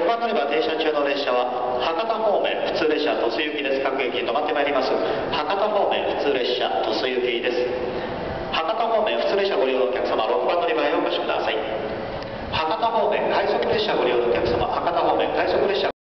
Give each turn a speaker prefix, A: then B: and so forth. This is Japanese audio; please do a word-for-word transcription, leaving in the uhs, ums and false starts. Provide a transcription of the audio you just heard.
A: ばん乗り場停車中の列車は博多方面普通列車鳥栖行きです。各駅に止まってまいります。博多方面普通列車鳥栖行きです。博多方面普通列車ご利用のお客様、ろくばん乗り場へお越しください。博多方面快速列車ご利用のお客様、博多方面快速列車